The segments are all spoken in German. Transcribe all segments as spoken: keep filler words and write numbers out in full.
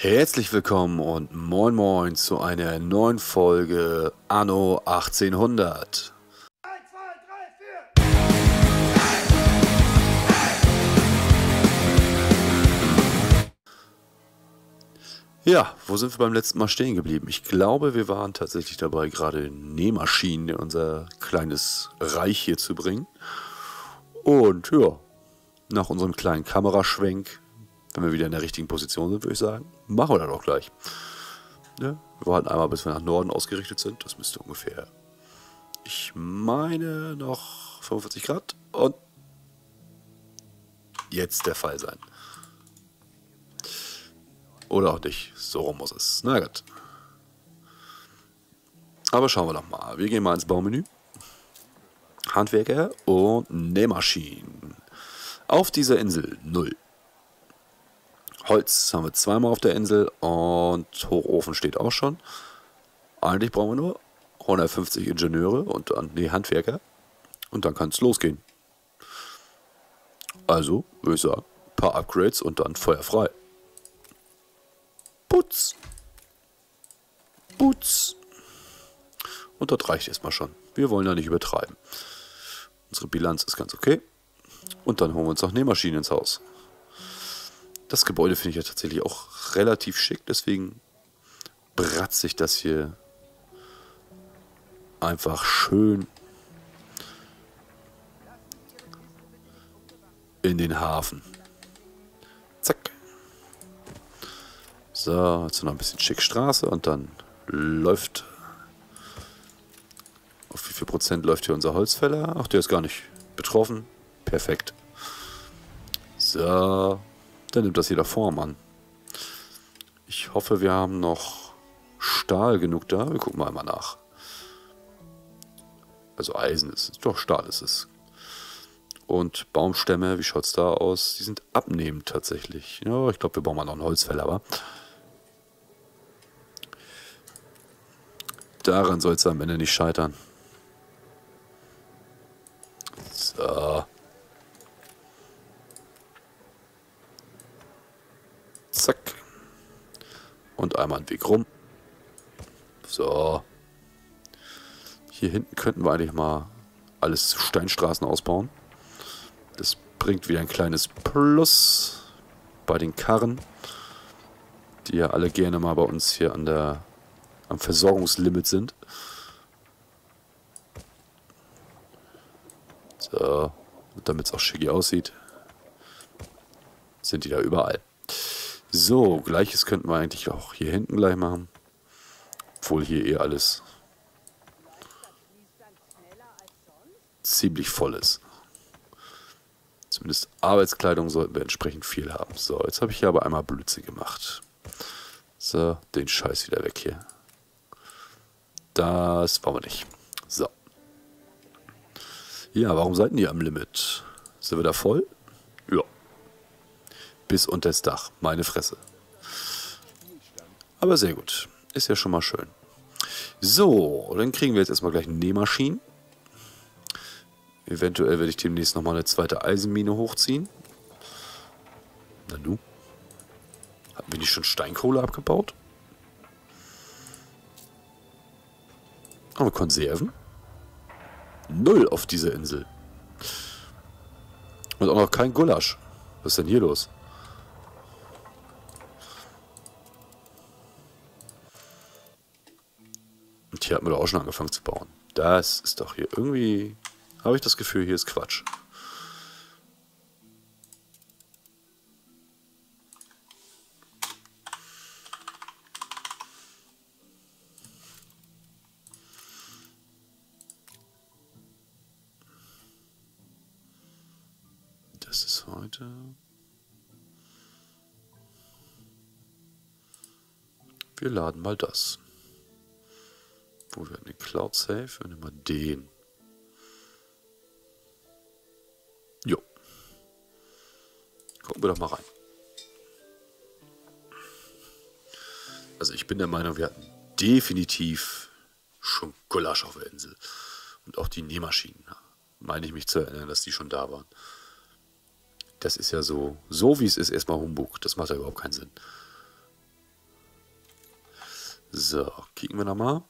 Herzlich willkommen und moin moin zu einer neuen Folge Anno achtzehnhundert. eins, zwei, drei, vier! Ja, wo sind wir beim letzten Mal stehen geblieben? Ich glaube, wir waren tatsächlich dabei, gerade Nähmaschinen in unser kleines Reich hier zu bringen. Und ja, nach unserem kleinen Kameraschwenk, wenn wir wieder in der richtigen Position sind, würde ich sagen, machen wir das auch gleich. Ja, wir warten einmal, bis wir nach Norden ausgerichtet sind. Das müsste ungefähr, ich meine, noch fünfundvierzig Grad und jetzt der Fall sein. Oder auch nicht. So rum muss es. Na gut. Aber schauen wir doch mal. Wir gehen mal ins Baumenü. Handwerker und Nähmaschinen. Auf dieser Insel null. Holz haben wir zweimal auf der Insel und Hochofen steht auch schon. Eigentlich brauchen wir nur hundertfünfzig Ingenieure und dann die Handwerker. Und dann kann es losgehen. Also, würde ich sagen, ein paar Upgrades und dann feuerfrei. Putz. Putz. Und das reicht erstmal schon. Wir wollen ja nicht übertreiben. Unsere Bilanz ist ganz okay. Und dann holen wir uns noch Nähmaschinen ins Haus. Das Gebäude finde ich ja tatsächlich auch relativ schick. Deswegen bratze ich das hier einfach schön in den Hafen. Zack. So, jetzt noch ein bisschen schick Straße und dann läuft. Auf wie viel Prozent läuft hier unser Holzfäller? Ach, der ist gar nicht betroffen. Perfekt. So, dann nimmt das jeder Form an. Ich hoffe, wir haben noch Stahl genug da. Wir gucken mal einmal nach. Also Eisen ist es. Doch, Stahl ist es. Und Baumstämme, wie schaut es da aus? Die sind abnehmend tatsächlich. Ja, ich glaube, wir brauchen mal noch einen Holzfäller, aber daran soll es am Ende nicht scheitern. So. Zack. Und einmal einen Weg rum. So. Hier hinten könnten wir eigentlich mal alles zu Steinstraßen ausbauen. Das bringt wieder ein kleines Plus bei den Karren, die ja alle gerne mal bei uns hier an der am Versorgungslimit sind. So, damit es auch schicki aussieht, sind die da überall. So, gleiches könnten wir eigentlich auch hier hinten gleich machen. Obwohl hier eh alles ziemlich voll ist. Zumindest Arbeitskleidung sollten wir entsprechend viel haben. So, jetzt habe ich hier aber einmal Blödsinn gemacht. So, den Scheiß wieder weg hier. Das wollen wir nicht. So. Ja, warum seid ihr am Limit? Sind wir da voll? Ja. Bis unter das Dach. Meine Fresse. Aber sehr gut. Ist ja schon mal schön. So, dann kriegen wir jetzt erstmal gleich Nähmaschinen. Eventuell werde ich demnächst nochmal eine zweite Eisenmine hochziehen. Na nu. Hatten wir nicht schon Steinkohle abgebaut? Haben wir Konserven? Null auf dieser Insel. Und auch noch kein Gulasch. Was ist denn hier los? Und hier hatten wir doch auch schon angefangen zu bauen. Das ist doch hier irgendwie... Habe ich das Gefühl, hier ist Quatsch. Das ist heute... Wir laden mal das. Wo wir eine Cloud Safe, wir nehmen mal den. Jo. Gucken wir doch mal rein. Also ich bin der Meinung, wir hatten definitiv schon Gulasch auf der Insel. Und auch die Nähmaschinen. Meine ich mich zu erinnern, dass die schon da waren. Das ist ja so, so wie es ist, erstmal Humbug. Das macht ja überhaupt keinen Sinn. So, kicken wir nochmal.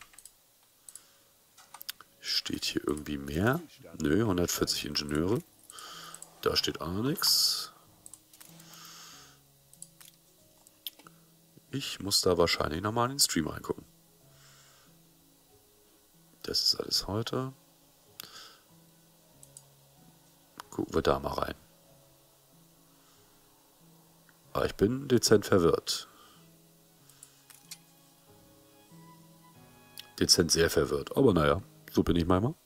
Steht hier irgendwie mehr? Nö, hundertvierzig Ingenieure. Da steht auch nichts. Ich muss da wahrscheinlich nochmal in den Stream reingucken. Das ist alles heute. Gucken wir da mal rein. Aber ich bin dezent verwirrt. Dezent sehr verwirrt. Aber naja, so bin ich manchmal.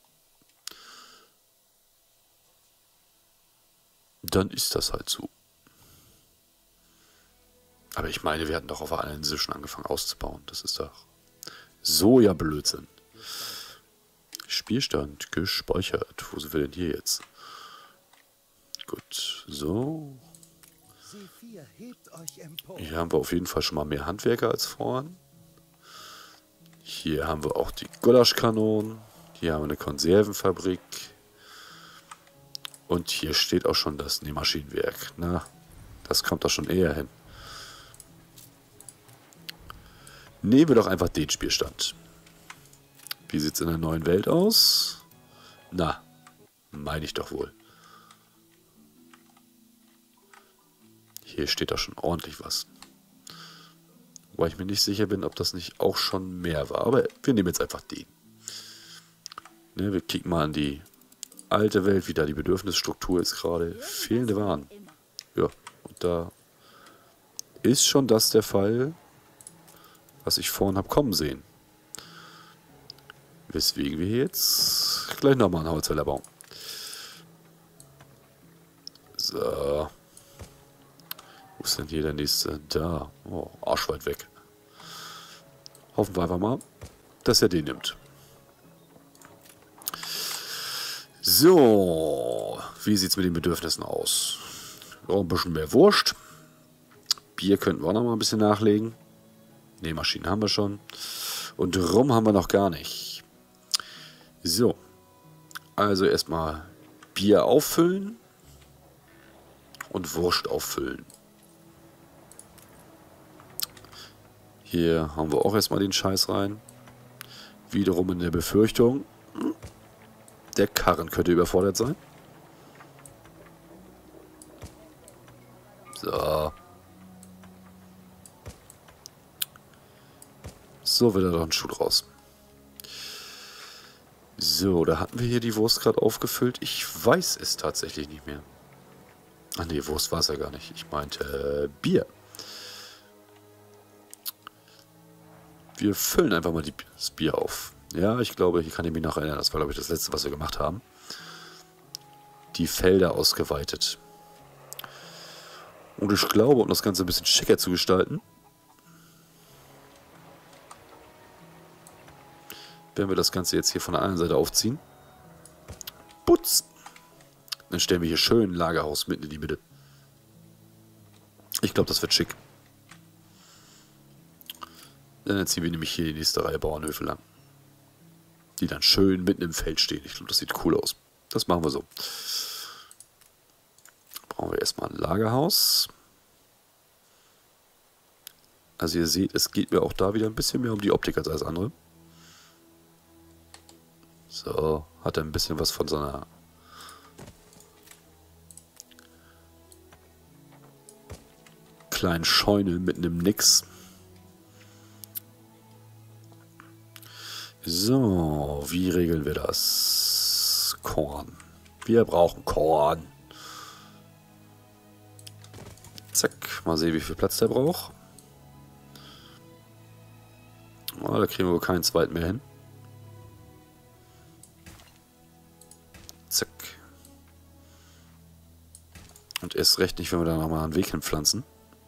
Dann ist das halt so. Aber ich meine, wir hatten doch auf einer Insel schon angefangen auszubauen. Das ist doch so ja Blödsinn. Spielstand gespeichert. Wo sind wir denn hier jetzt? Gut, so. Hier haben wir auf jeden Fall schon mal mehr Handwerker als vorhin. Hier haben wir auch die Gulaschkanonen. Hier haben wir eine Konservenfabrik. Und hier steht auch schon das Nähmaschinenwerk. Na, das kommt doch schon eher hin. Nehmen wir doch einfach den Spielstand. Wie sieht es in der neuen Welt aus? Na, meine ich doch wohl. Hier steht doch schon ordentlich was. Wobei ich mir nicht sicher bin, ob das nicht auch schon mehr war. Aber wir nehmen jetzt einfach den. Ne, wir kicken mal an die alte Welt, wie da die Bedürfnisstruktur ist gerade. Fehlende Waren. Ja, und da ist schon das der Fall, was ich vorhin habe kommen sehen. Weswegen wir jetzt gleich nochmal einen Holzfäller bauen. So. Wo ist denn hier der nächste? Da. Oh, arschweit weg. Hoffen wir einfach mal, dass er den nimmt. So. Wie sieht es mit den Bedürfnissen aus? Oh, ein bisschen mehr Wurst. Bier könnten wir auch noch mal ein bisschen nachlegen. Nähmaschinen haben wir schon. Und Rum haben wir noch gar nicht. So. Also erstmal Bier auffüllen. Und Wurst auffüllen. Hier haben wir auch erstmal den Scheiß rein. Wiederum in der Befürchtung, der Karren könnte überfordert sein. So. So wird er doch ein Schuh draus. So, da hatten wir hier die Wurst gerade aufgefüllt. Ich weiß es tatsächlich nicht mehr. Ach nee, Wurst war es ja gar nicht. Ich meinte äh, Bier. Wir füllen einfach mal die, das Bier auf. Ja, ich glaube, hier kann ich mich noch erinnern. Das war, glaube ich, das letzte, was wir gemacht haben. Die Felder ausgeweitet. Und ich glaube, um das Ganze ein bisschen schicker zu gestalten, werden wir das Ganze jetzt hier von der anderen Seite aufziehen. Putz! Dann stellen wir hier schön ein Lagerhaus mitten in die Mitte. Ich glaube, das wird schick. Dann ziehen wir nämlich hier die nächste Reihe Bauernhöfe lang. Die dann schön mitten im Feld stehen. Ich glaube, das sieht cool aus. Das machen wir so. Brauchen wir erstmal ein Lagerhaus. Also ihr seht, es geht mir auch da wieder ein bisschen mehr um die Optik als alles andere. So, hat er ein bisschen was von so einer kleinen Scheune mitten im Nix. So, wie regeln wir das? Korn. Wir brauchen Korn. Zack, mal sehen, wie viel Platz der braucht. Oh, da kriegen wir wohl keinen zweiten mehr hin. Zack. Und erst recht nicht, wenn wir da nochmal einen Weg hinpflanzen.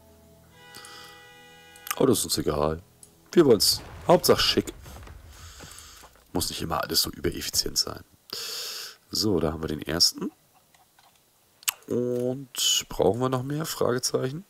Oh, das ist uns egal. Wir wollen es. Hauptsache schick. Muss nicht immer alles so übereffizient sein. So, da haben wir den ersten. Und brauchen wir noch mehr? Fragezeichen.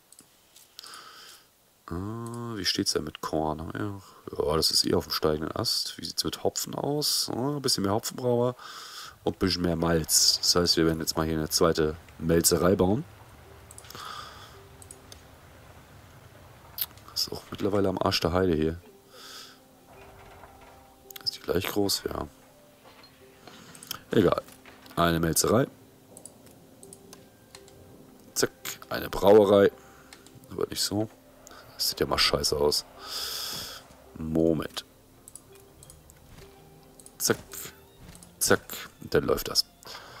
Ah, wie steht es denn mit Korn? Ja, das ist eh auf dem steigenden Ast. Wie sieht es mit Hopfen aus? Ah, ein bisschen mehr Hopfen brauchen wir. Und ein bisschen mehr Malz. Das heißt, wir werden jetzt mal hier eine zweite Melzerei bauen. Das ist auch mittlerweile am Arsch der Heide hier. gleich groß? Ja. Egal. Eine Melzerei. Zack. Eine Brauerei. Aber nicht so. Das sieht ja mal scheiße aus. Moment. Zack. Zack. Und dann läuft das.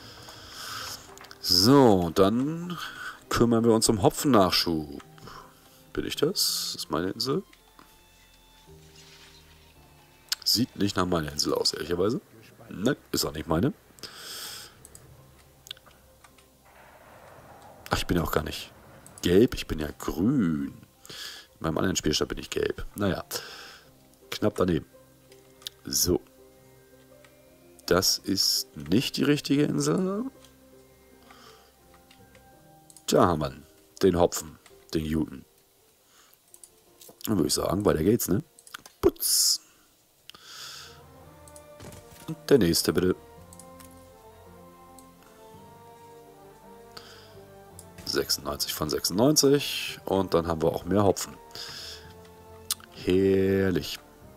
So, dann kümmern wir uns um Hopfennachschub. Bin ich das? Das ist meine Insel. Sieht nicht nach meiner Insel aus, ehrlicherweise. Nein, ist auch nicht meine. Ach, ich bin ja auch gar nicht gelb, ich bin ja grün. In meinem anderen Spielstand bin ich gelb. Naja, knapp daneben. So. Das ist nicht die richtige Insel. Da haben wir ihn. Den Hopfen, den Juten. Dann würde ich sagen, weiter geht's, ne? Putz. Und der nächste, bitte. sechsundneunzig von sechsundneunzig. Und dann haben wir auch mehr Hopfen. Herrlich.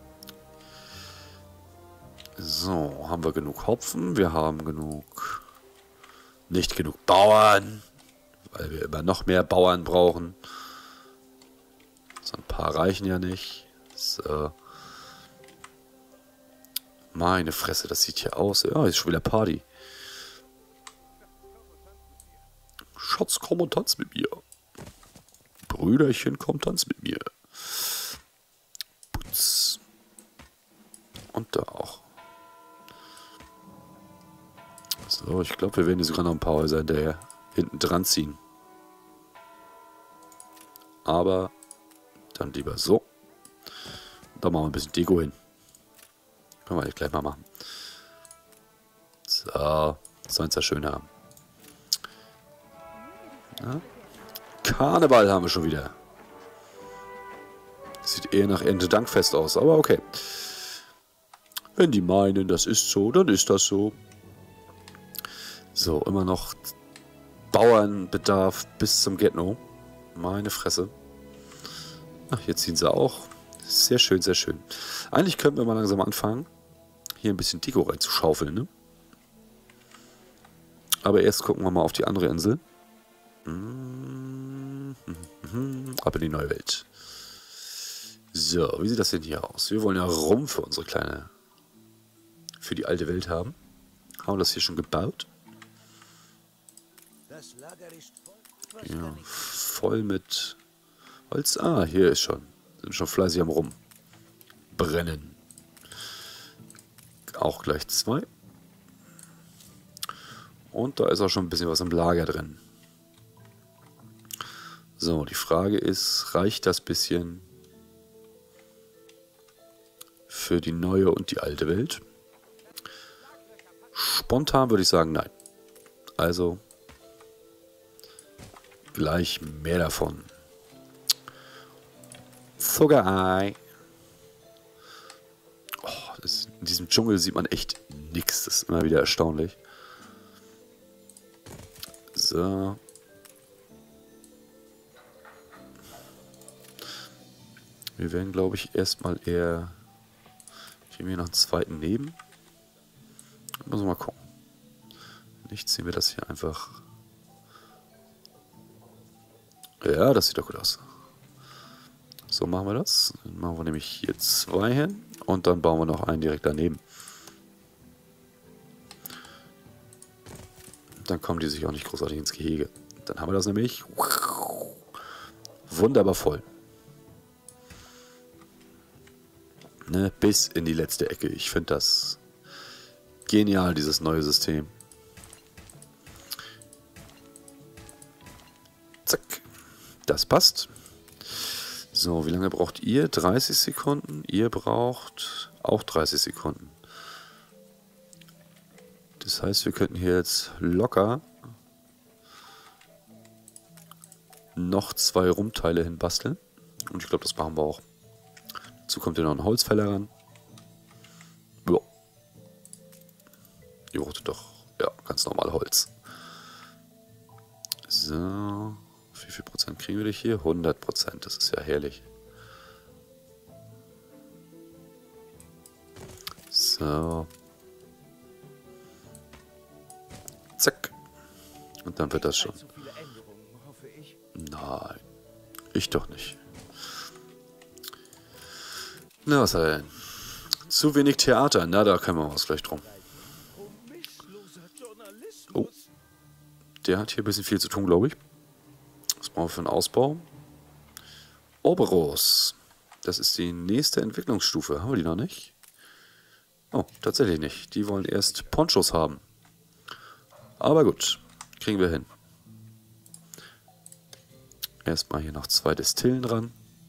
So, haben wir genug Hopfen. Wir haben genug... Nicht genug Bauern. Weil wir immer noch mehr Bauern brauchen. So ein paar reichen ja nicht. So. Meine Fresse, das sieht hier aus. Ja, ist schon wieder Party. Schatz, komm und tanz mit mir. Brüderchen, komm, tanz mit mir. Putz. Und da auch. So, ich glaube, wir werden hier sogar noch ein paar Häuser hinterher hinten dran ziehen. Aber dann lieber so. Da machen wir ein bisschen Deko hin. Können wir gleich mal machen. So, sollen es ja schön haben. Ja. Karneval haben wir schon wieder. Sieht eher nach Erntedankfest aus, aber okay. Wenn die meinen, das ist so, dann ist das so. So, immer noch Bauernbedarf bis zum Get-No. Meine Fresse. Ach, hier ziehen sie auch. Sehr schön, sehr schön. Eigentlich könnten wir mal langsam anfangen, hier ein bisschen Deko reinzuschaufeln, ne? Aber erst gucken wir mal auf die andere Insel. Ab in die neue Welt. So, wie sieht das denn hier aus? Wir wollen ja Rum für unsere kleine, für die alte Welt haben. Haben wir das hier schon gebaut? Ja, voll mit Holz. Ah, hier ist schon. Sind schon fleißig am Rum brennen. Auch gleich zwei. Und da ist auch schon ein bisschen was im Lager drin. So, die Frage ist, reicht das bisschen für die neue und die alte Welt? Spontan würde ich sagen, nein. Also gleich mehr davon. Zuckerei. Oh, das, in diesem Dschungel sieht man echt nichts. Das ist immer wieder erstaunlich. So. Wir werden, glaube ich, erstmal eher... Ich will mir noch einen zweiten nehmen. Muss mal gucken. Nicht ziehen wir das hier einfach... Ja, das sieht doch gut aus. So machen wir das. Dann machen wir nämlich hier zwei hin. Und dann bauen wir noch einen direkt daneben. Dann kommen die sich auch nicht großartig ins Gehege. Dann haben wir das nämlich wunderbar voll. Ne, bis in die letzte Ecke. Ich finde das genial, dieses neue System. Zack. Das passt. So, wie lange braucht ihr? dreißig Sekunden. Ihr braucht auch dreißig Sekunden. Das heißt, wir könnten hier jetzt locker noch zwei Rumteile hinbasteln. Und ich glaube, das machen wir auch. Dazu kommt hier noch ein Holzfäller ran. Ja. Ihr braucht doch, ja, ganz normal Holz. So. Wie viel Prozent kriegen wir hier? hundert Prozent. Das ist ja herrlich. So. Zack. Und dann wird das schon. Nein. Ich doch nicht. Na, was hat er denn? Zu wenig Theater. Na, da können wir was gleich drum. Oh. Der hat hier ein bisschen viel zu tun, glaube ich. Was brauchen wir für einen Ausbau? Oberos. Das ist die nächste Entwicklungsstufe. Haben wir die noch nicht? Oh, tatsächlich nicht. Die wollen erst Ponchos haben. Aber gut. Kriegen wir hin. Erstmal hier noch zwei Destillen dran.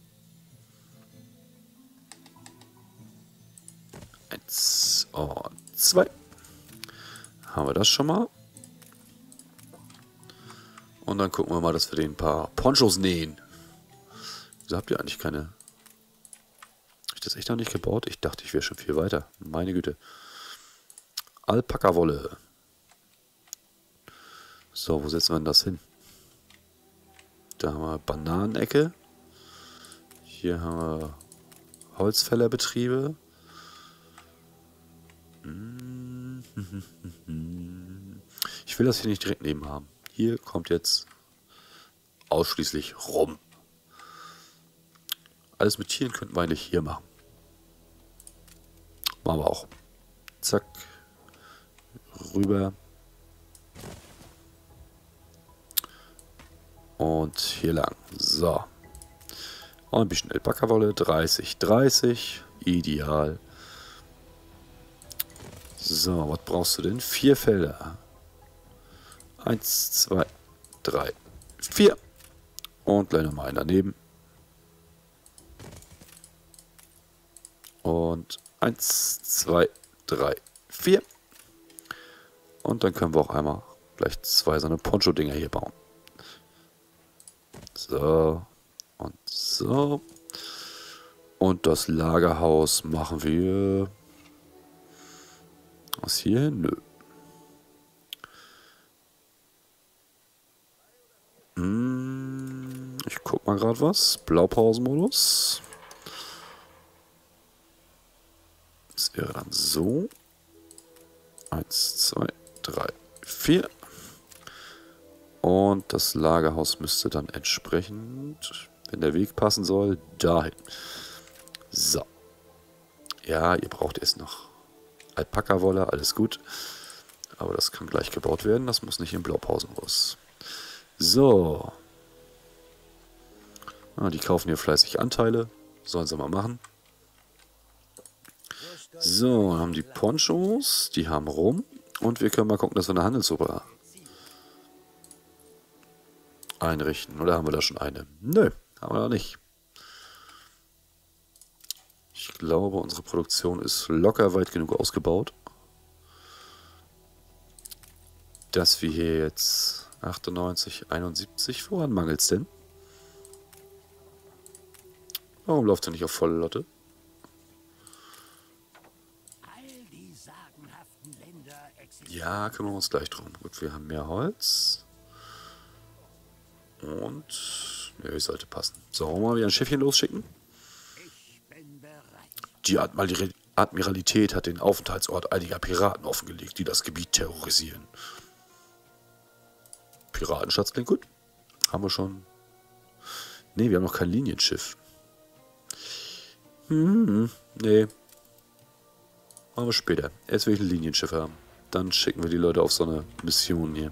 Eins und zwei. Haben wir das schon mal. Und dann gucken wir mal, dass wir den ein paar Ponchos nähen. Wieso habt ihr eigentlich keine... Habe ich das echt noch nicht gebaut? Ich dachte, ich wäre schon viel weiter. Meine Güte. Alpaka-Wolle. So, wo setzen wir denn das hin? Da haben wir Bananenecke. Hier haben wir Holzfällerbetriebe. Ich will das hier nicht direkt neben haben. Hier kommt jetzt ausschließlich rum. Alles mit Tieren könnten wir eigentlich hier machen. Machen wir auch. Zack. Rüber. Und hier lang. So. Und ein bisschen Alpaka-Wolle. dreißig, dreißig. Ideal. So, was brauchst du denn? Vier Felder. Eins, zwei, drei, vier. Und gleich nochmal einen daneben. Und eins, zwei, drei, vier. Und dann können wir auch einmal gleich zwei so eine Poncho-Dinger hier bauen. So. Und so. Und das Lagerhaus machen wir... Was hier? Nö. Hm, ich guck mal gerade was. Blaupausenmodus. Das wäre dann so. Eins, zwei, drei, vier. Und das Lagerhaus müsste dann entsprechend, wenn der Weg passen soll, dahin. So. Ja, ihr braucht erst noch Alpaka-Wolle, alles gut. Aber das kann gleich gebaut werden, das muss nicht im Blaupausenmodus. So. Ah, die kaufen hier fleißig Anteile. Sollen sie mal machen. So, haben die Ponchos, die haben rum. Und wir können mal gucken, dass wir eine Handelsoper einrichten. Oder haben wir da schon eine? Nö, haben wir noch nicht. Ich glaube, unsere Produktion ist locker weit genug ausgebaut, dass wir hier jetzt achtundneunzig, einundsiebzig, woran mangelt es denn? Warum läuft er nicht auf volle Lotte? Ja, kümmern wir uns gleich drum. Gut, wir haben mehr Holz. Und... Nö, sollte passen. So, wollen wir mal wieder ein Schiffchen losschicken? Die Admir- Admiralität hat den Aufenthaltsort einiger Piraten offengelegt, die das Gebiet terrorisieren. Piratenschatz klingt gut. Haben wir schon... Ne, wir haben noch kein Linienschiff. Hm, nee. Machen wir später. Erst will ich ein Linienschiff haben. Dann schicken wir die Leute auf so eine Mission hier.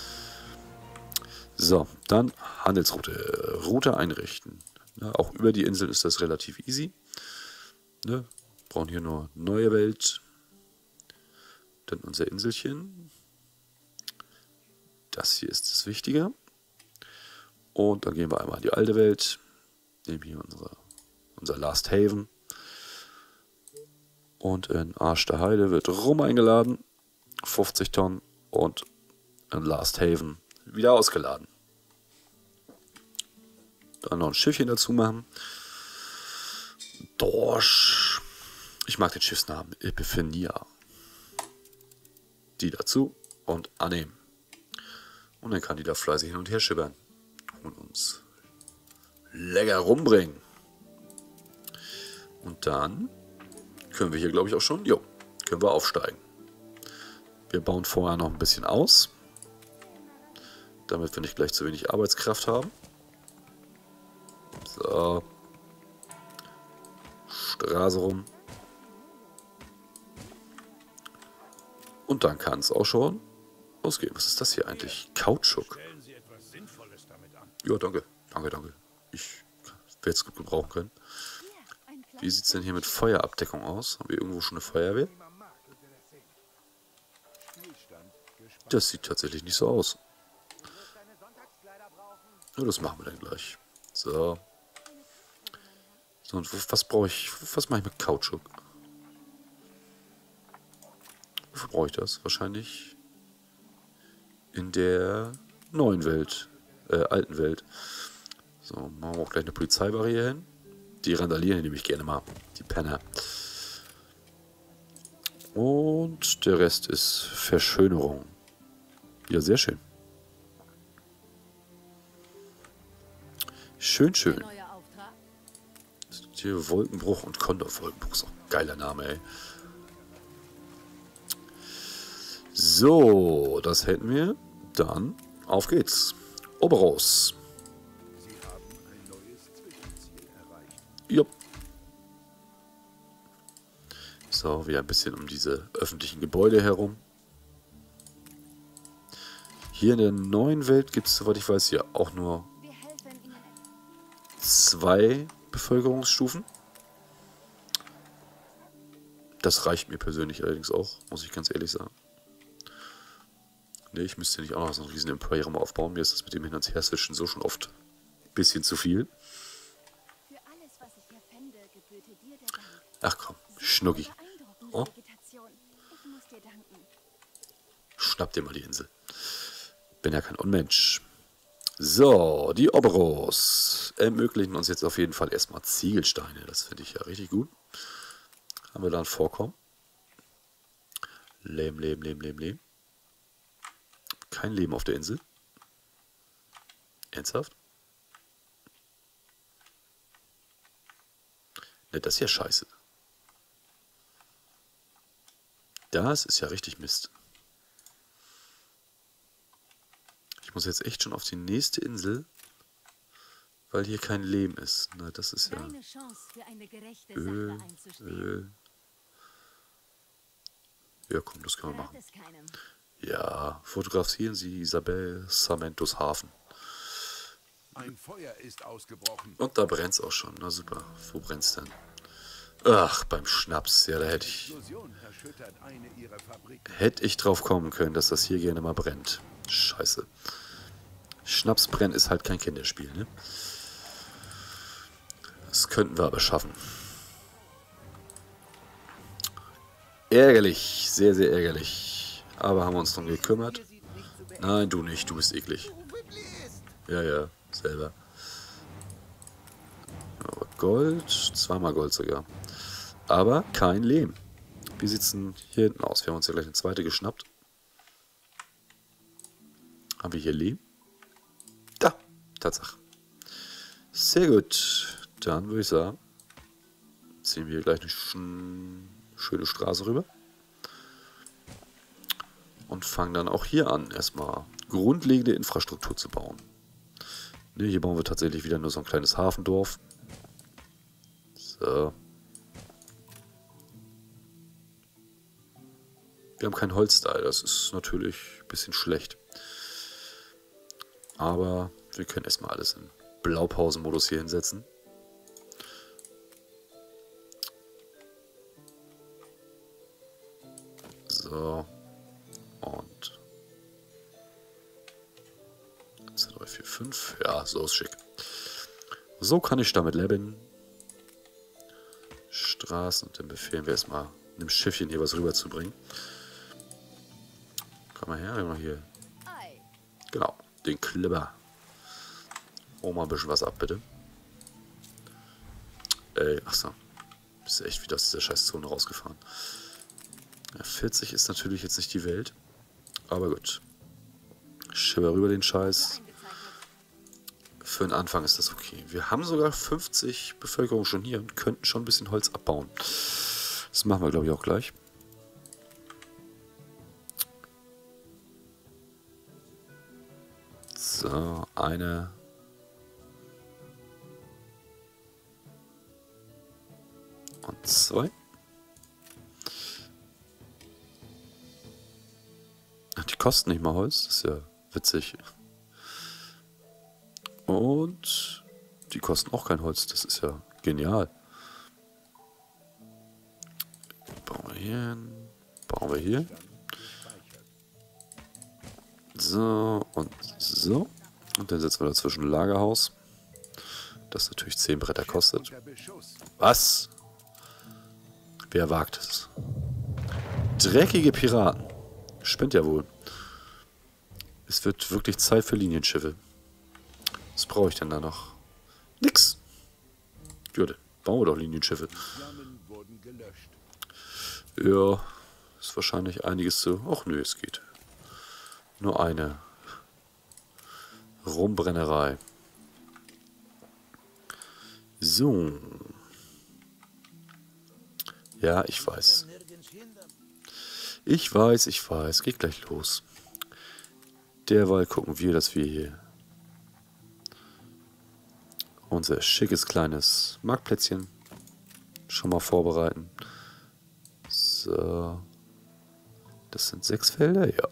So, dann Handelsroute. Route einrichten. Ja, auch über die Insel ist das relativ easy. Ne? Brauchen hier nur neue Welt. Dann unser Inselchen. Das hier ist das Wichtige. Und dann gehen wir einmal in die alte Welt. Nehmen hier unsere, unser Last Haven. Und in Arsch der Heide wird Rum eingeladen. fünfzig Tonnen. Und in Last Haven wieder ausgeladen. Dann noch ein Schiffchen dazu machen. Dorsch. Ich mag den Schiffsnamen. Epiphania. Die dazu und annehmen. Und dann kann die da fleißig hin und her schippern. Und uns lecker rumbringen. Und dann können wir hier, glaube ich, auch schon. Jo, können wir aufsteigen. Wir bauen vorher noch ein bisschen aus, damit wir nicht gleich zu wenig Arbeitskraft haben. So. Straße rum. Und dann kann es auch schon losgehen. Was ist das hier eigentlich? Kautschuk. Ja, danke. Danke, danke. Ich werde es gut gebrauchen können. Wie sieht es denn hier mit Feuerabdeckung aus? Haben wir irgendwo schon eine Feuerwehr? Das sieht tatsächlich nicht so aus. Ja, das machen wir dann gleich. So. So, und was brauche ich? Was mache ich mit Kautschuk? Wofür brauche ich das? Wahrscheinlich in der neuen Welt. Äh, alten Welt. So, machen wir auch gleich eine Polizeibarriere hin. Die randalieren nämlich gerne mal. Die Penner. Und der Rest ist Verschönerung. Ja, sehr schön. Schön, schön. Hier Wolkenbruch und Kondor. Wolkenbruch ist auch ein geiler Name, ey. So, das hätten wir. Dann auf geht's. Oberos. Sie haben ein neues Zwischenziel erreicht. Jupp. So, wieder ein bisschen um diese öffentlichen Gebäude herum. Hier in der neuen Welt gibt es, soweit ich weiß, hier auch nur zwei Bevölkerungsstufen. Das reicht mir persönlich allerdings auch, muss ich ganz ehrlich sagen. Ne, ich müsste nicht auch noch so ein riesen Imperium aufbauen. Mir ist das mit dem Hin- und Her-Switchen so schon oft ein bisschen zu viel. Ach komm, Schnucki. Oh. Schnapp dir mal die Insel. Bin ja kein Unmensch. So, die Oberos ermöglichen uns jetzt auf jeden Fall erstmal Ziegelsteine. Das finde ich ja richtig gut. Haben wir da ein Vorkommen? Lehm, Lehm, Lehm, Lehm, Lehm. Kein Leben auf der Insel. Ernsthaft? Ne, das ist ja scheiße. Das ist ja richtig Mist. Ich muss jetzt echt schon auf die nächste Insel, weil hier kein Lehm ist. Na, das ist ja Öl, Öl. Ja, komm, das können wir machen. Ja, fotografieren Sie Isabel Sarmentos Hafen. Ein Feuer ist ausgebrochen. Und da brennt's auch schon. Na super, wo brennt's denn? Ach, beim Schnaps. Ja, da hätte ich... Hätte ich drauf kommen können, dass das hier gerne mal brennt. Scheiße. Schnaps brennen ist halt kein Kinderspiel, ne? Das könnten wir aber schaffen. Ärgerlich. Sehr, sehr ärgerlich. Aber haben wir uns drum gekümmert. Nein, du nicht. Du bist eklig. Ja, ja. Selber. Aber Gold. Zweimal Gold sogar. Aber kein Lehm. Wie sieht's denn hier hinten aus? Wir haben uns ja gleich eine zweite geschnappt. Haben wir hier Lehm? Da. Tatsache. Sehr gut. Dann würde ich sagen, ziehen wir hier gleich eine schöne Straße rüber. Und fangen dann auch hier an, erstmal grundlegende Infrastruktur zu bauen. Ne, hier bauen wir tatsächlich wieder nur so ein kleines Hafendorf. So. Wir haben kein Holz da, das ist natürlich ein bisschen schlecht. Aber wir können erstmal alles in Blaupausenmodus hier hinsetzen. So. Und eins, zwei, drei, vier, fünf. Ja, so ist schick. So kann ich damit leben. Straßen. Und dann befehlen wir erstmal, einem Schiffchen hier was rüberzubringen. Komm mal her, wir haben hier. Genau, den Klipper. Oh, mal ein bisschen was ab, bitte. Ey, achso. Bist du echt wieder aus dieser Scheißzone rausgefahren. Ja, vierzig ist natürlich jetzt nicht die Welt. Aber gut. Schipper rüber den Scheiß. Für den Anfang ist das okay. Wir haben sogar fünfzig Bevölkerung schon hier und könnten schon ein bisschen Holz abbauen. Das machen wir, glaube ich, auch gleich. So, eine. Und zwei. Ach, die kosten nicht mal Holz. Das ist ja witzig. Und die kosten auch kein Holz. Das ist ja genial. Bauen wir hier hin. Bauen wir hier. So und so. Und dann setzen wir dazwischen ein Lagerhaus. Das natürlich zehn Bretter kostet. Was? Wer wagt es? Dreckige Piraten. Spinnt ja wohl. Es wird wirklich Zeit für Linienschiffe. Was brauche ich denn da noch? Nix. Jurde, bauen wir doch Linienschiffe. Ja, ist wahrscheinlich einiges zu... Ach nö, es geht. Nur eine Rumbrennerei. So. Ja, ich weiß. Ich weiß, ich weiß. Geht gleich los. Derweil gucken wir, dass wir hier unser schickes kleines Marktplätzchen schon mal vorbereiten. So. Das sind sechs Felder, ja.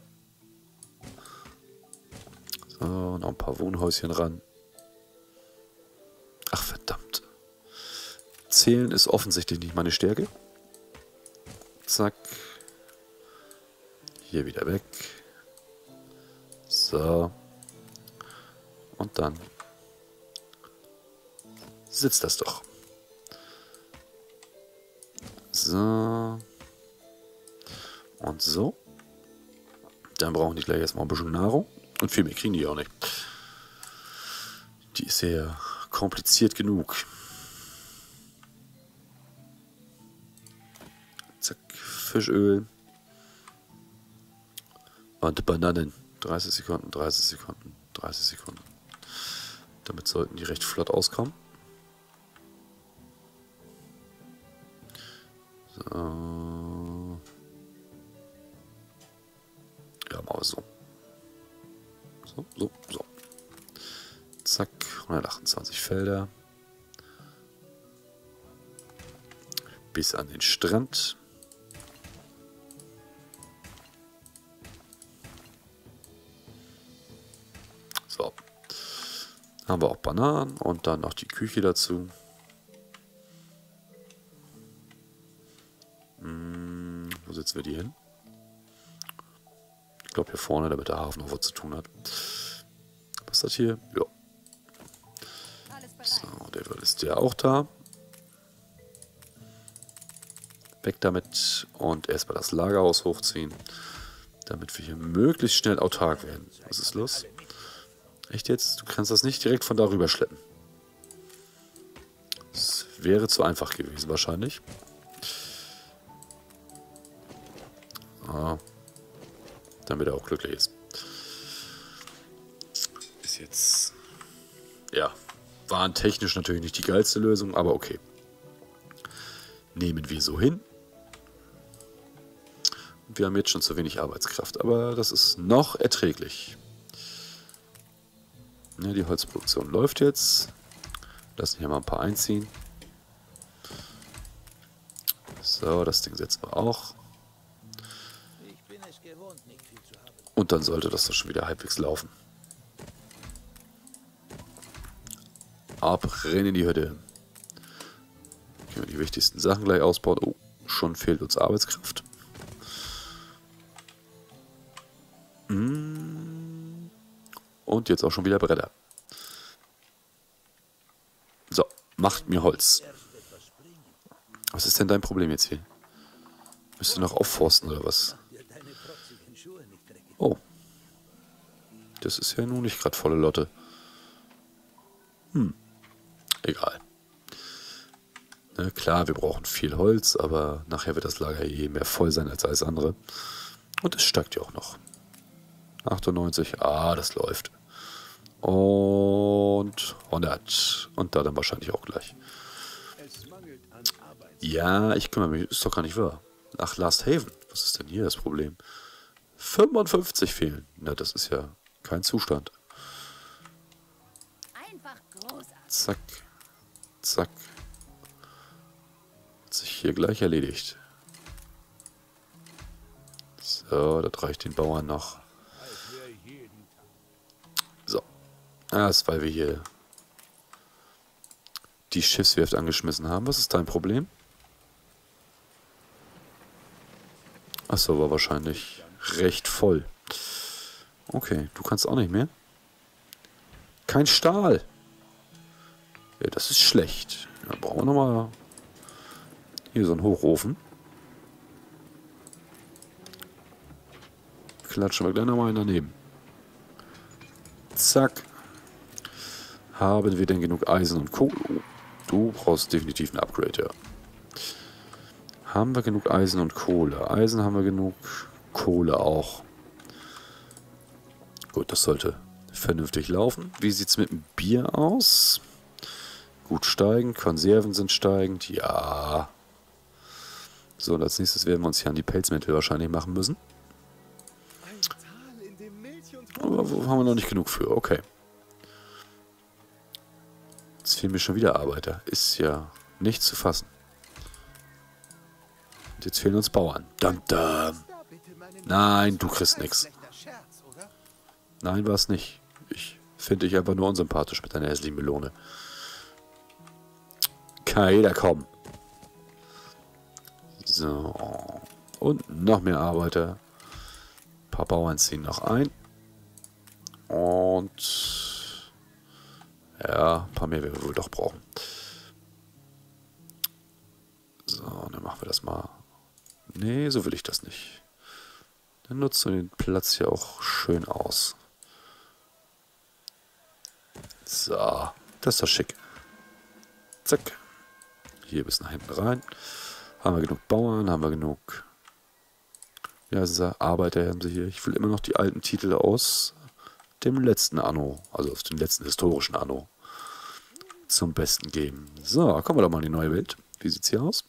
So, noch ein paar Wohnhäuschen ran. Ach, verdammt. Zählen ist offensichtlich nicht meine Stärke. Zack. Hier wieder weg. So. Und dann sitzt das doch. So. Und so. Dann brauchen die gleich erstmal ein bisschen Nahrung. Und viel mehr kriegen die auch nicht. Die ist ja kompliziert genug. Zack, Fischöl. Und Bananen. dreißig Sekunden, dreißig Sekunden, dreißig Sekunden. Damit sollten die recht flott auskommen. So. Ja, machen wir so. So, so, so. Zack, hundertachtundzwanzig Felder. Bis an den Strand. So. Haben wir auch Bananen und dann noch die Küche dazu. Hm, wo setzen wir die hin? Ich glaube hier vorne, damit der Hafen noch was zu tun hat. Was ist das hier? Ja. So, der ist der auch da. Weg damit und erstmal das Lagerhaus hochziehen, damit wir hier möglichst schnell autark werden. Was ist los? Echt jetzt? Du kannst das nicht direkt von darüber schleppen. Das wäre zu einfach gewesen wahrscheinlich. Ah. Damit er auch glücklich ist. Ist jetzt... Ja, warentechnisch natürlich nicht die geilste Lösung, aber okay. Nehmen wir so hin. Wir haben jetzt schon zu wenig Arbeitskraft, aber das ist noch erträglich. Ja, die Holzproduktion läuft jetzt. Lassen hier mal ein paar einziehen. So, das Ding setzen wir auch. Und dann sollte das doch schon wieder halbwegs laufen. Ab, rein in die Hütte. Können wir die wichtigsten Sachen gleich ausbauen. Oh, schon fehlt uns Arbeitskraft. Und jetzt auch schon wieder Bretter. So, macht mir Holz. Was ist denn dein Problem jetzt hier? Müsst ihr noch aufforsten oder was? Oh. Das ist ja nun nicht gerade volle Lotte. Hm. Egal. Na klar, wir brauchen viel Holz, aber nachher wird das Lager hier mehr voll sein als alles andere. Und es steigt ja auch noch. achtundneunzig, ah, das läuft. Und hundert. Und da dann wahrscheinlich auch gleich. Ja, ich kümmere mich. Ist doch gar nicht wahr. Ach, Last Haven. Was ist denn hier das Problem? fünfundfünfzig fehlen. Na, das ist ja kein Zustand. Zack. Zack. Hat sich hier gleich erledigt. So, das reicht den Bauern noch. So. Das, weil wir hier die Schiffswerft angeschmissen haben. Was ist dein Problem? Achso, war wahrscheinlich recht voll. Okay, du kannst auch nicht mehr. Kein Stahl. Ja, das ist schlecht. Dann brauchen wir nochmal hier so einen Hochofen. Klatschen wir gleich nochmal daneben. Zack. Haben wir denn genug Eisen und Kohle? Oh, du brauchst definitiv ein Upgrade, ja. Haben wir genug Eisen und Kohle? Eisen haben wir genug, Kohle auch. Gut, das sollte vernünftig laufen. Wie sieht es mit dem Bier aus? Gut steigend, Konserven sind steigend, ja. So, und als nächstes werden wir uns hier an die Pelzmäntel wahrscheinlich machen müssen. Aber wo haben wir noch nicht genug für? Okay. Jetzt fehlen mir schon wieder Arbeiter. Ist ja nicht zu fassen. Und jetzt fehlen uns Bauern. Dum, dum. Nein, du kriegst nichts. Nein, war es nicht. Ich finde dich einfach nur unsympathisch mit deiner hässlichen Melone. Kann jeder kommen. So. Und noch mehr Arbeiter. Ein paar Bauern ziehen noch ein. Und ja, ein paar mehr werden wir wohl doch brauchen. So, dann machen wir das mal. Nee, so will ich das nicht. Dann nutzen wir den Platz hier auch schön aus. So, das ist doch schick. Zack. Hier bis nach hinten rein. Haben wir genug Bauern, haben wir genug... Ja, es ist ja Arbeiter haben sie hier. Ich will immer noch die alten Titel aus dem letzten Anno, also aus dem letzten historischen Anno, zum Besten geben. So, kommen wir doch mal in die neue Welt. Wie sieht's hier aus?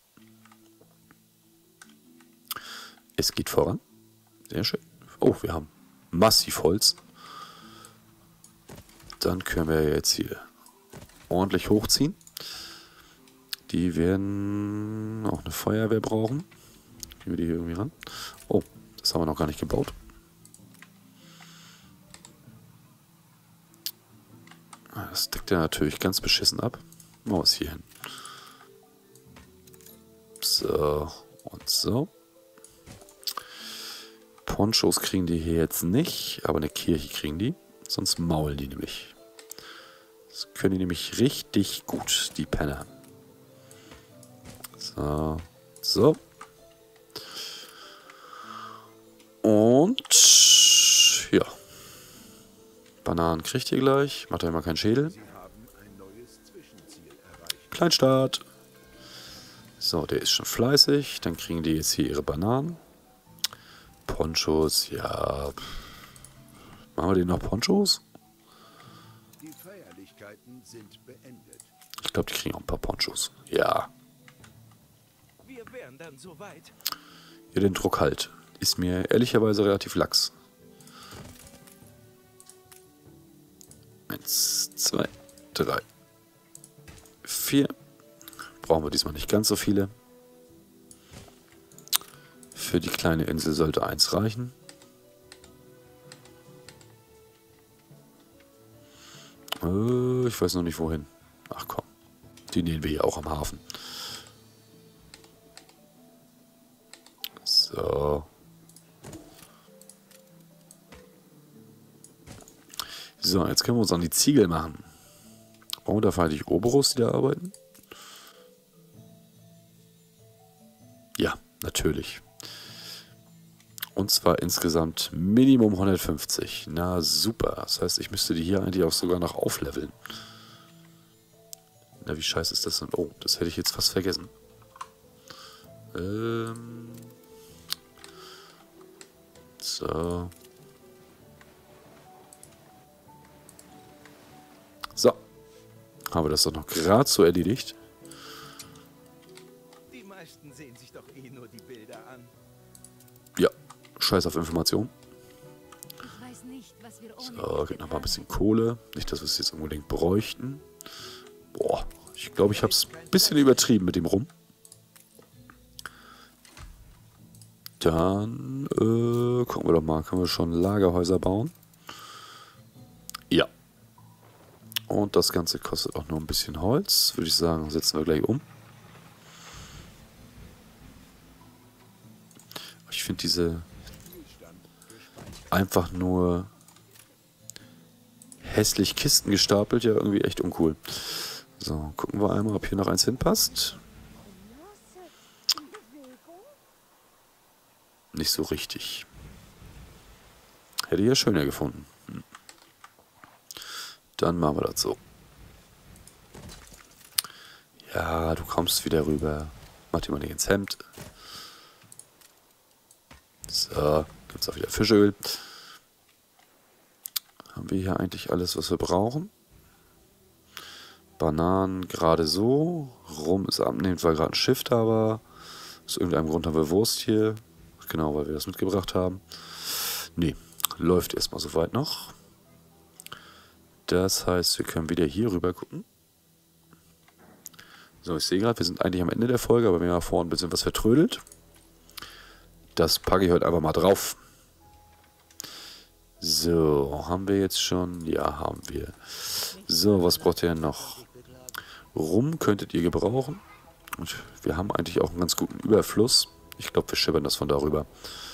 Es geht voran. Sehr schön. Oh, wir haben massiv Holz. Dann können wir jetzt hier ordentlich hochziehen. Die werden auch eine Feuerwehr brauchen. Gehen wir die hier irgendwie ran. Oh, das haben wir noch gar nicht gebaut. Das deckt ja natürlich ganz beschissen ab. Machen wir es hier hin. So, und so. Ponchos kriegen die hier jetzt nicht, aber eine Kirche kriegen die. Sonst maulen die nämlich. Das können die nämlich richtig gut, die Penner. So, so. Und ja. Bananen kriegt ihr gleich. Macht euch mal keinen Schädel. Kleinstadt. So, der ist schon fleißig. Dann kriegen die jetzt hier ihre Bananen. Ponchos, ja. Machen wir denen noch Ponchos? Die Feierlichkeiten sind beendet. Ich glaube, die kriegen auch ein paar Ponchos. Ja. Wir wären dann soweit. Ja, den Druck halt. Ist mir ehrlicherweise relativ lax. Eins, zwei, drei, vier. Brauchen wir diesmal nicht ganz so viele. Für die kleine Insel sollte eins reichen. Äh, ich weiß noch nicht wohin. Ach komm. Die nähen wir hier auch am Hafen. So. So, jetzt können wir uns an die Ziegel machen. Brauchen wir da feindlich Oberus, die da arbeiten? Ja, natürlich. Und zwar insgesamt Minimum hundertfünfzig. Na super. Das heißt, ich müsste die hier eigentlich auch sogar noch aufleveln. Na, wie scheiße ist das denn? Oh, das hätte ich jetzt fast vergessen. Ähm. So. So. Haben wir das doch noch gerade so erledigt. Die meisten sehen sich doch eh nur die Bilder an. Ja. Scheiß auf Information. Ich weiß nicht, was wir ohne So, geht noch mal ein bisschen Kohle. Nicht, dass wir es jetzt unbedingt bräuchten. Ich glaube, ich habe es ein bisschen übertrieben mit dem Rum. Dann äh, gucken wir doch mal, können wir schon Lagerhäuser bauen? Ja. Und das Ganze kostet auch nur ein bisschen Holz. Würde ich sagen, setzen wir gleich um. Ich finde diese einfach nur hässlich Kisten gestapelt ja irgendwie echt uncool. So, gucken wir einmal, ob hier noch eins hinpasst. Nicht so richtig. Hätte ich ja schöner gefunden. Hm. Dann machen wir das so. Ja, du kommst wieder rüber. Mach dir mal nicht ins Hemd. So, gibt's auch wieder Fischöl. Haben wir hier eigentlich alles, was wir brauchen? Bananen gerade so. Rum ist abnehmend, weil gerade ein Schiff da war. Aus irgendeinem Grund haben wir Wurst hier. Genau, weil wir das mitgebracht haben. Nee, läuft erstmal soweit noch. Das heißt, wir können wieder hier rüber gucken. So, ich sehe gerade, wir sind eigentlich am Ende der Folge, aber wir haben vorhin ein bisschen was vertrödelt. Das packe ich heute einfach mal drauf. So, haben wir jetzt schon? Ja, haben wir. So, was braucht ihr noch? Rum könntet ihr gebrauchen. Und wir haben eigentlich auch einen ganz guten Überfluss. Ich glaube, wir schippern das von darüber.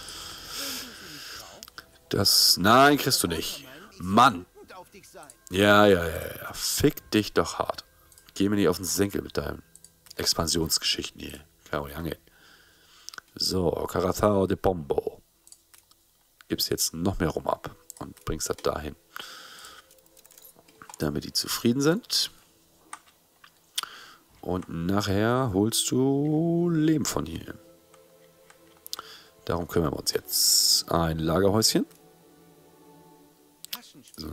Das... Nein, kriegst du nicht. Mann! Ja, ja, ja, ja. Fick dich doch hart. Geh mir nicht auf den Senkel mit deinen Expansionsgeschichten hier. Karo Jange. So, Caratao de Pombo. Gibst jetzt noch mehr rum ab und bringst das dahin. Damit die zufrieden sind. Und nachher holst du Lehm von hier. Darum kümmern wir uns jetzt. Ein Lagerhäuschen. So.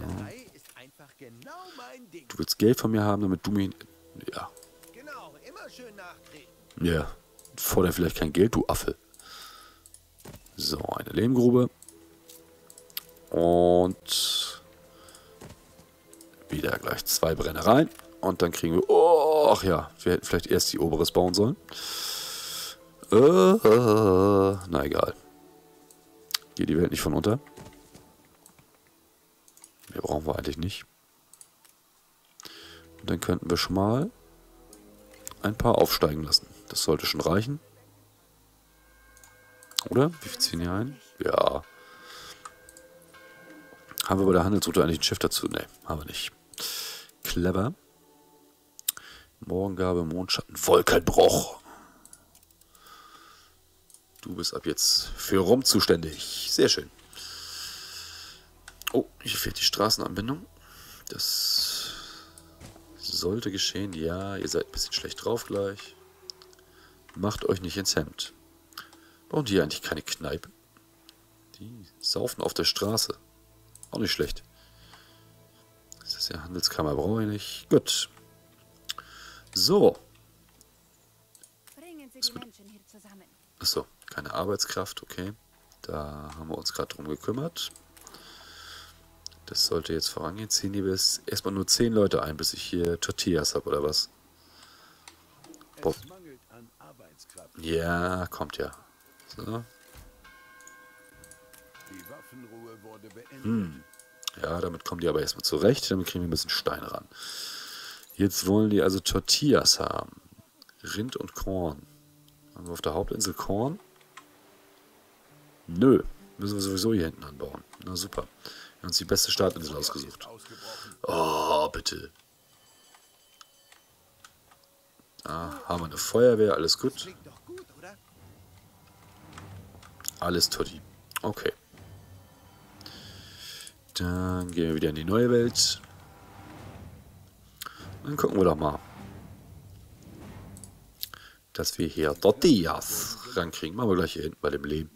Du willst Geld von mir haben, damit du mich... Ja. Genau, immer schön nachtreten. Ja. Forder vielleicht kein Geld, du Affe. So, eine Lehmgrube. Und... wieder gleich zwei Brennereien. Und dann kriegen wir... Oh, ach ja, wir hätten vielleicht erst die Oberes bauen sollen. Äh, äh, na egal. Geht die Welt nicht von unter. Mehr brauchen wir eigentlich nicht. Und dann könnten wir schon mal ein paar aufsteigen lassen. Das sollte schon reichen. Oder? Wie viel ziehen hier ein? Ja. Haben wir bei der Handelsroute eigentlich ein Schiff dazu? Ne, haben wir nicht. Clever. Morgengabe, Mondschatten, Wolkenbruch. Du bist ab jetzt für Rum zuständig. Sehr schön. Oh, hier fehlt die Straßenanbindung. Das sollte geschehen. Ja, ihr seid ein bisschen schlecht drauf gleich. Macht euch nicht ins Hemd. Brauchen die hier eigentlich keine Kneipe? Die saufen auf der Straße. Auch nicht schlecht. Das ist ja Handelskammer, brauche ich nicht. Gut. So. Bringen Sie die Menschen hier zusammen. Achso, keine Arbeitskraft, okay. Da haben wir uns gerade drum gekümmert. Das sollte jetzt vorangehen. Ziehen die bis erstmal nur zehn Leute ein, bis ich hier Tortillas habe, oder was? Boah. Es mangelt an Arbeitskraft. Ja, kommt ja. So. Die Waffenruhe wurde beendet. Hm. Ja, damit kommen die aber erstmal zurecht. Damit kriegen wir ein bisschen Stein ran. Jetzt wollen die also Tortillas haben. Rind und Korn. Haben wir auf der Hauptinsel Korn? Nö. Müssen wir sowieso hier hinten anbauen. Na super. Wir haben uns die beste Startinsel ausgesucht. Oh, bitte. Ah, haben wir eine Feuerwehr, alles gut. Klingt doch gut, oder? Alles tutti. Okay. Dann gehen wir wieder in die neue Welt. Dann gucken wir doch mal, dass wir hier Tortillas rankriegen. Machen wir gleich hier hinten bei dem Lehm.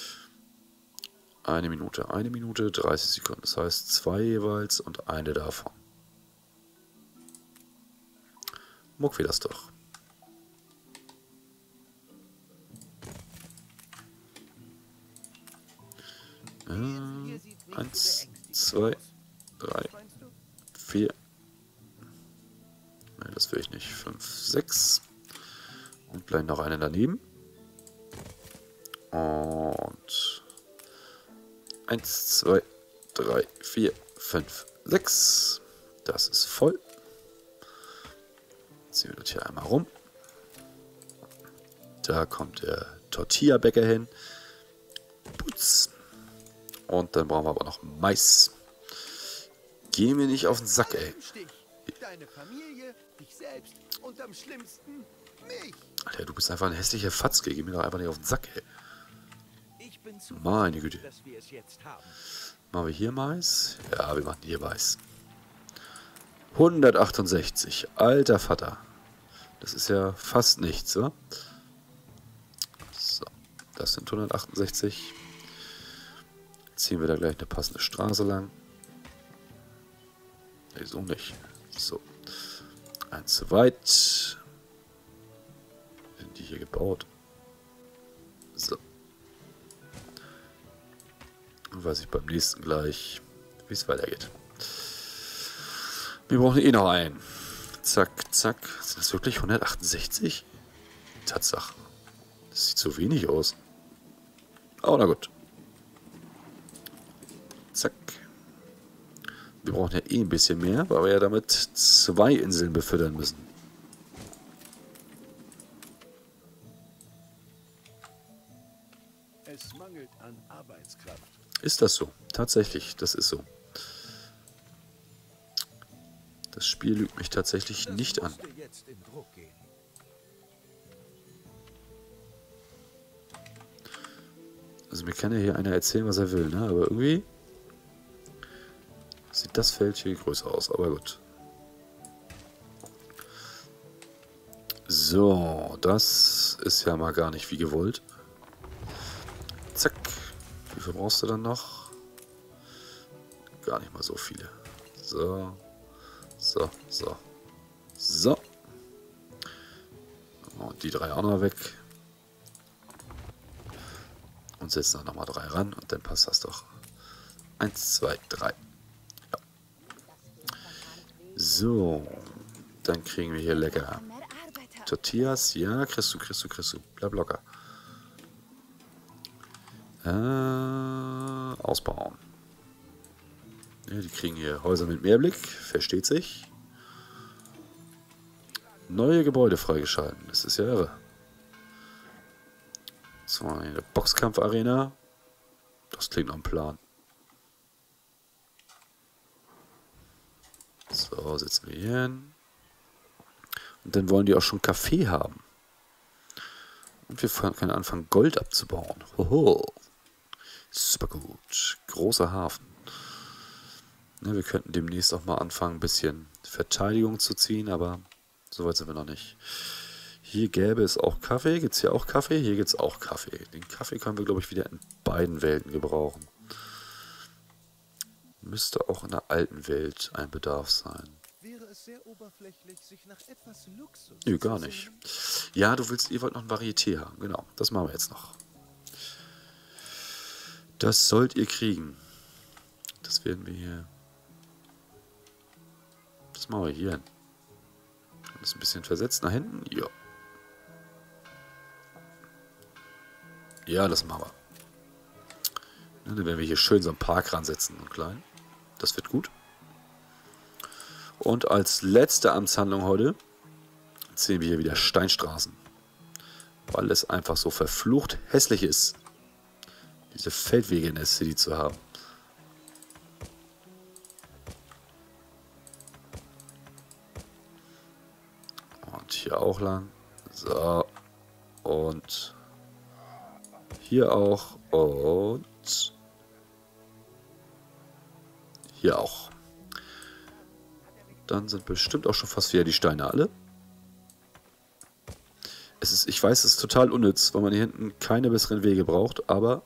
Eine Minute, eine Minute, dreißig Sekunden. Das heißt zwei jeweils und eine davon. Muck wir das doch. Äh, eins, zwei, drei, vier. Nein, das will ich nicht. Fünf. sechs. Und gleich noch eine daneben. Und eins, zwei, drei, vier, fünf, sechs. Das ist voll. Ziehen wir das hier einmal rum. Da kommt der Tortilla-Bäcker hin. Putz. Und dann brauchen wir aber noch Mais. Geh mir nicht auf den Sack, ey. Deine Familie, dich selbst und am schlimmsten mich. Alter, du bist einfach ein hässlicher Fatzke. Geh mir doch einfach nicht auf den Sack, ey. Ich bin zu Meine Güte. dass wir es jetzt haben. Machen wir hier Mais? Ja, wir machen hier Mais. hundertachtundsechzig. Alter Vater. Das ist ja fast nichts, oder? So, das sind hundertachtundsechzig. Ziehen wir da gleich eine passende Straße lang. Nee, so nicht. So. Eins zu weit. Sind die hier gebaut? So. Dann weiß ich beim nächsten gleich, wie es weitergeht. Wir brauchen eh noch einen. Zack, zack. Sind das wirklich hundertachtundsechzig? Tatsache. Das sieht so wenig aus. Oh, na gut. Zack. Wir brauchen ja eh ein bisschen mehr, weil wir ja damit zwei Inseln befüttern müssen. Es mangelt an Arbeitskraft. Ist das so? Tatsächlich, das ist so. Das Spiel lügt mich tatsächlich Das nicht an. musste jetzt in Druck gehen. Also mir kann ja hier einer erzählen, was er will, ne? Aber irgendwie sieht das Feld hier größer aus, aber gut. So, das ist ja mal gar nicht wie gewollt. Zack. Wie viel brauchst du dann noch? Gar nicht mal so viele. So. So, so. So. Und die drei auch noch weg. Und setzen dann nochmal drei ran und dann passt das doch. Eins, zwei, drei. Ja. So. Dann kriegen wir hier lecker Tortillas. Ja, kriegst du, kriegst du, kriegst du. Bleib locker. Äh, ausbauen. Ja, die kriegen hier Häuser mit Mehrblick. Versteht sich. Neue Gebäude freigeschalten. Das ist ja irre. So, eine Boxkampf-Arena. Das klingt nach einem Plan. So, setzen wir hier hin. Und dann wollen die auch schon Kaffee haben. Und wir können anfangen, Gold abzubauen. Hoho. Super gut. Großer Hafen. Ja, wir könnten demnächst auch mal anfangen, ein bisschen Verteidigung zu ziehen, aber so weit sind wir noch nicht. Hier gäbe es auch Kaffee. Gibt es hier auch Kaffee? Hier gibt es auch Kaffee. Den Kaffee können wir, glaube ich, wieder in beiden Welten gebrauchen. Müsste auch in der alten Welt ein Bedarf sein. Wäre es sehr oberflächlich, sich nach etwas Luxus Nö, gar nicht. Ja, du willst, ihr wollt noch ein Varieté haben. Genau, das machen wir jetzt noch. Das sollt ihr kriegen. Das werden wir hier... Das machen wir hier hin. Das ist ein bisschen versetzt nach hinten. Ja. Ja, das machen wir. Ja, dann werden wir hier schön so einen Park ransetzen, einen kleinen. Das wird gut. Und als letzte Amtshandlung heute sehen wir hier wieder Steinstraßen. Weil es einfach so verflucht hässlich ist, diese Feldwege in der City zu haben. Und hier auch lang. So. Und hier auch. Und hier auch. Dann sind bestimmt auch schon fast wieder die Steine alle. Es ist, ich weiß, es ist total unnütz, weil man hier hinten keine besseren Wege braucht, aber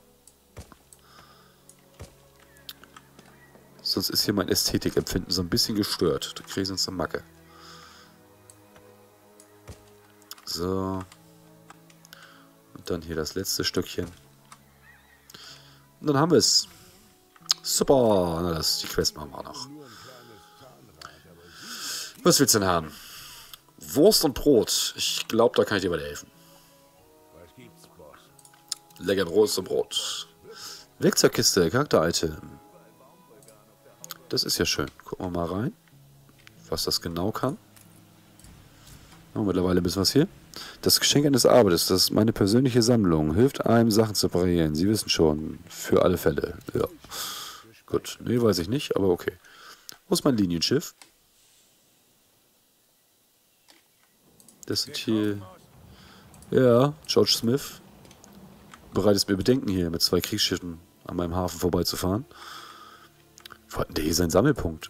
sonst ist hier mein Ästhetikempfinden so ein bisschen gestört. Da kriege ich sonst eine Macke. So. Und dann hier das letzte Stückchen. Und dann haben wir es. Super. Na, das, die Quest machen wir noch. Was willst du denn haben? Wurst und Brot. Ich glaube, da kann ich dir weiterhelfen. Was gibt's, Boss? Lecker Wurst und Brot. Werkzeugkiste, Charakter-Item. Das ist ja schön. Gucken wir mal rein, was das genau kann. Oh, mittlerweile ein bisschen was hier. Das Geschenk eines Arbeiters, das ist meine persönliche Sammlung. Hilft einem, Sachen zu reparieren. Sie wissen schon, für alle Fälle. Ja. Gut, nee, weiß ich nicht, aber okay. Wo ist mein Linienschiff? Das sind hier... Ja, George Smith. Bereitet mir Bedenken hier, mit zwei Kriegsschiffen an meinem Hafen vorbeizufahren. Wo hat denn der hier seinen Sammelpunkt?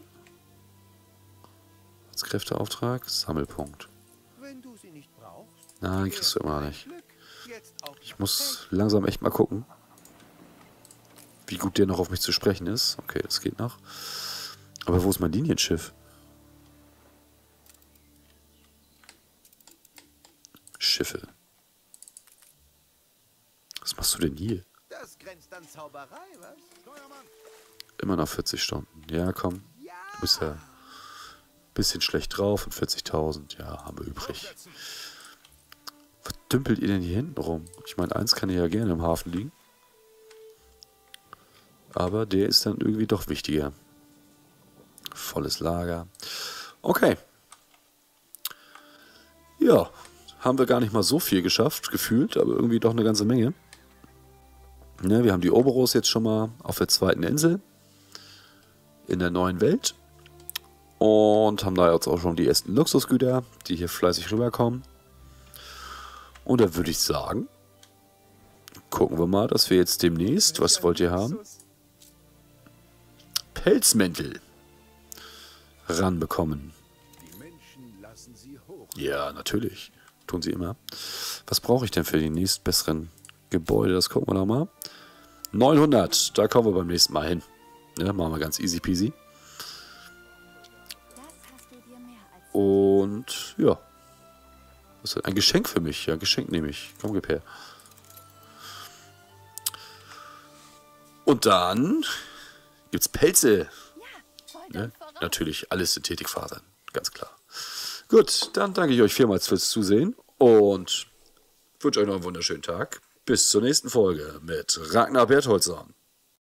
Als Kräfteauftrag, Sammelpunkt. Wenn du sie nicht brauchst, Nein, kriegst du immer nicht. Glück. Jetzt auch Ich noch muss langsam echt mal gucken, wie gut der noch auf mich zu sprechen ist. Okay, das geht noch. Aber wo ist mein Linienschiff? Schiffe. Was machst du denn hier? Das grenzt an Zauberei, was? Immer noch vierzig Stunden. Ja, komm. Ja. Du bist ja ein bisschen schlecht drauf und vierzigtausend. Ja, haben wir übrig. Was dümpelt ihr denn hier hinten rum? Ich meine, eins kann ja gerne im Hafen liegen. Aber der ist dann irgendwie doch wichtiger. Volles Lager. Okay. Ja, haben wir gar nicht mal so viel geschafft, gefühlt, aber irgendwie doch eine ganze Menge. Ne, wir haben die Oberos jetzt schon mal auf der zweiten Insel in der neuen Welt und haben da jetzt auch schon die ersten Luxusgüter, die hier fleißig rüberkommen. Und da würde ich sagen, gucken wir mal, dass wir jetzt demnächst, was wollt ihr haben? Pelzmäntel ranbekommen. Die Menschen lassen sie hoch. Ja, natürlich. Tun sie immer. Was brauche ich denn für die nächst besseren Gebäude? Das gucken wir noch mal. neunhundert, da kommen wir beim nächsten Mal hin. Ne, machen wir ganz easy peasy. Und ja. Was ist das? Ein Geschenk für mich. Ja, Geschenk nehme ich. Komm, gib her. Und dann gibt's Pelze. Ne? Natürlich alles Synthetikfasern. Ganz klar. Gut, dann danke ich euch vielmals fürs Zusehen und wünsche euch noch einen wunderschönen Tag. Bis zur nächsten Folge mit Ragnar Bertholdsson.